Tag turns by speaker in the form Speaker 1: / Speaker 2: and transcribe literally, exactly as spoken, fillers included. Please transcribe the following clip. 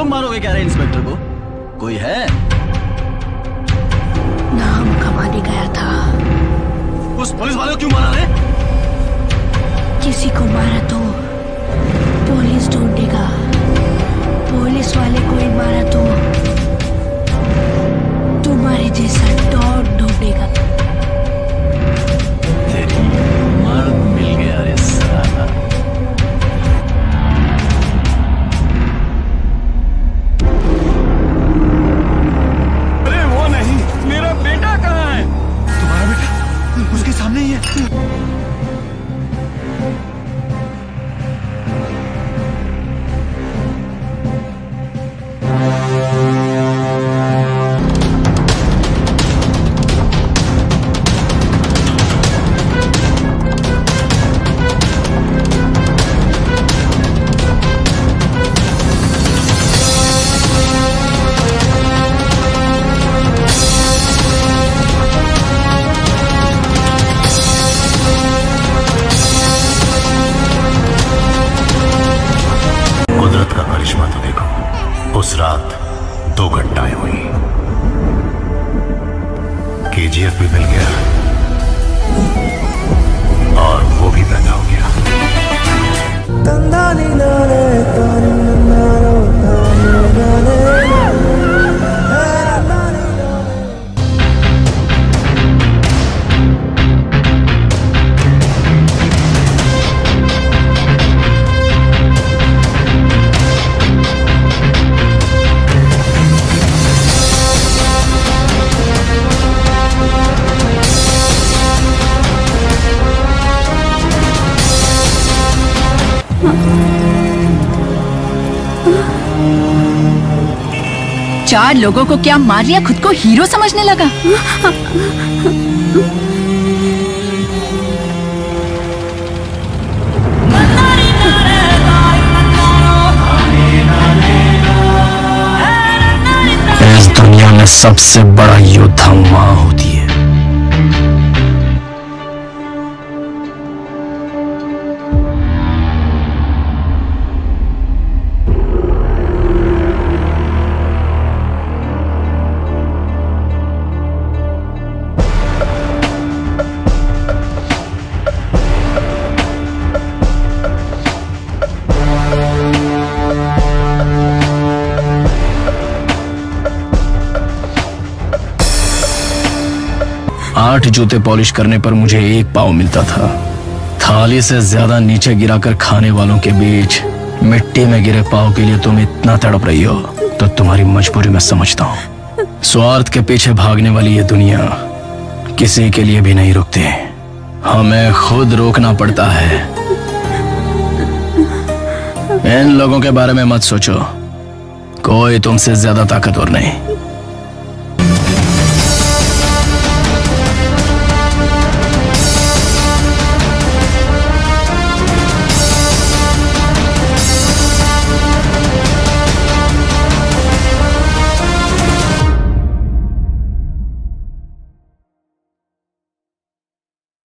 Speaker 1: लोग मारोगे क्या रे इंस्पेक्टर को? कोई है?
Speaker 2: नाम कमाने गया था।
Speaker 1: उस पुलिस वाले को क्यों मारा रे?
Speaker 2: किसी को मारा तो पुलिस ढूंढेगा, पुलिस वाले को ही मारा तो तुम्हारे जैसा डॉग ढूंढेगा।
Speaker 1: तेरी मर्द मिल गया रे साला।
Speaker 3: अरे वो नहीं, मेरा बेटा कहाँ है? तुम्हारा बेटा उसके सामने ही है।
Speaker 4: उस रात दो घटनाएं हुई। केजीएफ भी मिल गया और वो भी पैदा हो गया।
Speaker 5: चार लोगों को क्या मार लिया, खुद को हीरो समझने लगा।
Speaker 6: इस दुनिया में सबसे बड़ा योद्धा माँ होती है। आठ जूते पॉलिश करने पर मुझे एक पाव मिलता था। थाली से ज्यादा नीचे गिराकर खाने वालों के बीच मिट्टी में गिरे पाव के लिए तुम इतना तड़प रही हो तो तुम्हारी मजबूरी मैं समझता हूँ। स्वार्थ के पीछे भागने वाली ये दुनिया किसी के लिए भी नहीं रुकती, हमें खुद रोकना पड़ता है। इन लोगों के बारे में मत सोचो, कोई तुमसे ज्यादा ताकतवर नहीं।